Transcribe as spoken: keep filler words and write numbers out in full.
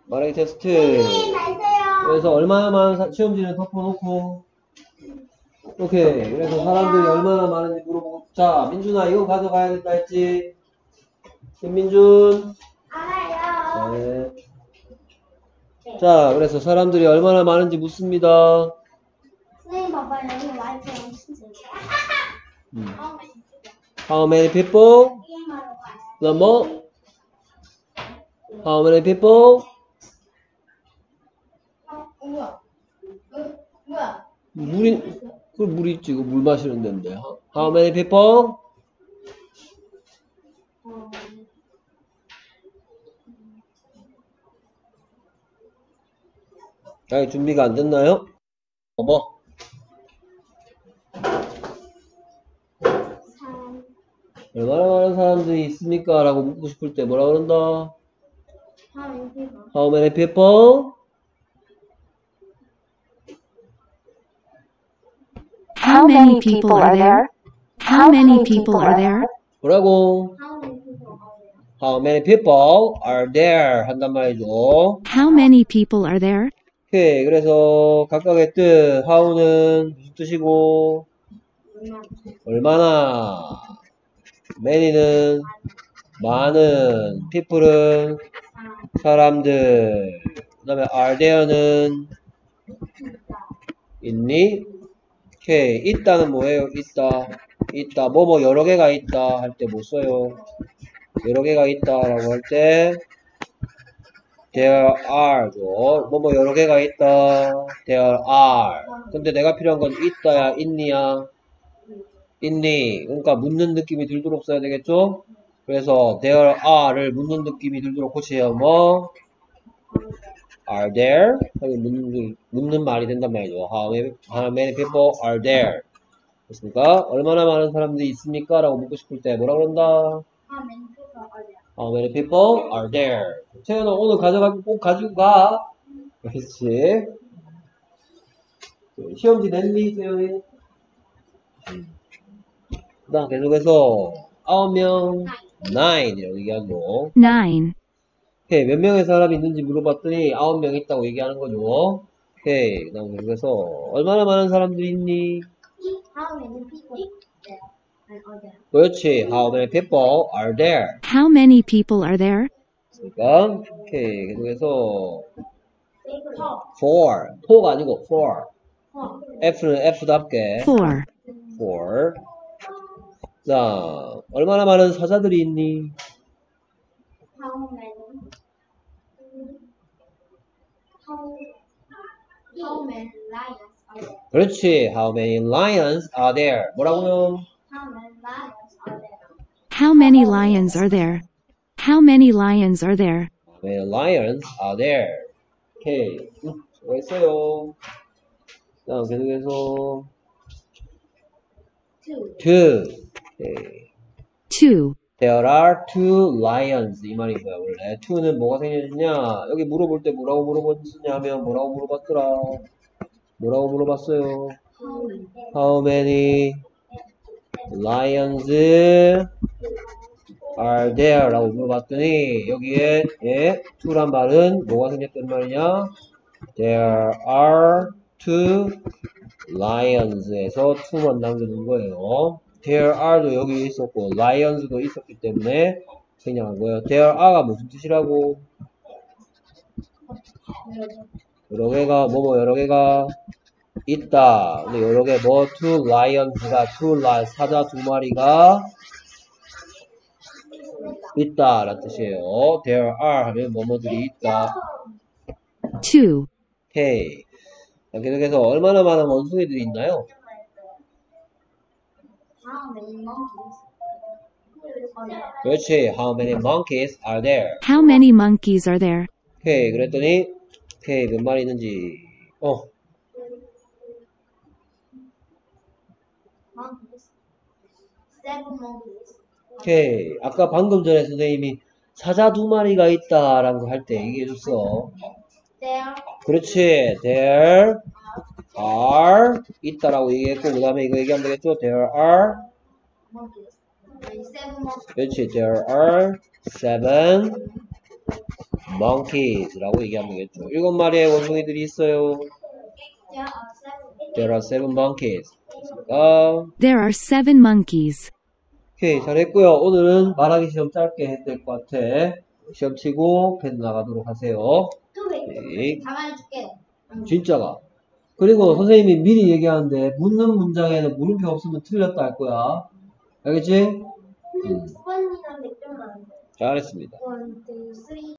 말하기 테스트. 선생님 말세요. 그래서 얼마나 많은 사- 시험지를 덮어놓고 오케이. 그래서 사람들이 얼마나 많은지 물어보고. 자, 민준아 이거 가져가야 된다 했지? 김민준. 알아요. 네. 자, 그래서 사람들이 얼마나 많은지 묻습니다. 선생님 봐봐 여기 와이프 진짜. 음. How many people? 게임하러 가요. 그 뭐? How many people? 어, 뭐야? 어, 뭐야? 물이, 그 물이 있지. 이거 물 마시는 데인데. How many people? 어, 아직 준비가 안 됐나요? 어, 뭐? 삼. 얼마나 많은 사람들이 있습니까? 라고 묻고 싶을 때 뭐라 그런다? 다음 이거. How many people? How many people are there? How many people are there? 뭐라고? 다음 이거. How many people are there? 한단 말이죠. How many people are there? 오케이. 그래서 각각의 뜻, how는 무슨 뜻이고, 얼마나, many는 많은, people은 사람들, 그 다음에 are there는 있니? 오케이. 있다는 뭐예요? 있다. 있다. 뭐 뭐 여러 개가 있다 할 때 뭐 써요? 여러 개가 있다라고 할 때 there are 죠. 뭐 뭐 여러 개가 있다. there are. 근데 내가 필요한 건 있다야, 있니야? 있니? 그러니까 묻는 느낌이 들도록 써야 되겠죠? 그래서 there are를 묻는 느낌이 들도록 고치요. 뭐? are there? 묻는, 묻는 말이 된단 말이죠. How many, how many people are there? 됐습니까? 얼마나 많은 사람들이 있습니까? 라고 묻고 싶을 때 뭐라 그런다? How many people are there? 태연아 오늘 가져가고 꼭 가지고 가. 그렇지. 시험지 냈니 태연이? 그 다음 계속해서 아홉 명 nine 이라고 얘기하고 Nine. 오케이 몇 명의 사람이 있는지 물어봤더니 아홉 명 있다고 얘기하는 거죠. 오케이 그 다음 계속해서 얼마나 많은 사람들이 있니? How many people there? And are there? 그렇지. How many people are there? How many people are there? 그러니까 오케이 계속해서 Four. four four가 아니고 four Four. F는 F답게 Four. four 자 얼마나 많은 사자들이 있니? How many? How, how many lions are there? 그렇지. How many lions are there? 뭐라고요? How many lions are there? How many lions are there? How many lions are there? How many lions are there? 오케이. 음, 수고했어요. 자, 계속해서 Two. two. 오케이. Two. There are two lions. 이 말이 뭐야, 원래? two는 뭐가 생겨졌냐? 여기 물어볼 때 뭐라고 물어봤냐 하면 뭐라고 물어봤더라? 뭐라고 물어봤어요? How many lions are there? 라고 물어봤더니 여기에 예, two란 말은 뭐가 생겼단 말이냐? There are two lions에서 two만 남겨둔 거예요. There are도 여기 있었고 lions도 있었기 때문에 생략한 거예요. There are가 무슨 뜻이라고? 여러 개가 뭐뭐 여러 개가 있다. 근데 여러 개 뭐 two lions가 two lions 사자 두 마리가 있다 라는 뜻이에요. There are 하면 뭐뭐들이 있다. Two. 오케이. 자, 계속해서 얼마나 많은 원숭이들이 있나요? How many monkeys are there? 그렇지. How many monkeys are there? How many monkeys are there? 오케이. 그랬더니 오케이 몇 마리 있는지 어 Monkeys. Seven monkeys. 오케이. 아까 방금 전에 선생님이 사자 두 마리가 있다라는 거 할 때 얘기해줬어. There 그렇지. There are 있다라고 얘기했고 그 다음에 이거 얘기하면 되겠죠. There are monkeys. And seven monkeys. 그렇지. There are seven monkeys라고 얘기하면 되겠죠. 일곱 마리의 원숭이들이 있어요. There are seven monkeys. 됐습니까? There are seven monkeys. 오케이, 잘했고요. 오늘은 말하기 시험 짧게 해야 될 것 같아. 시험 치고 펜 나가도록 하세요. 오케이. 가만히 줄게. 진짜가. 그리고 선생님이 미리 얘기하는데 묻는 문장에는 물음표 없으면 틀렸다 할 거야. 알겠지? 두 번이나 몇 점만. 잘했습니다. 원, 투, 쓰리.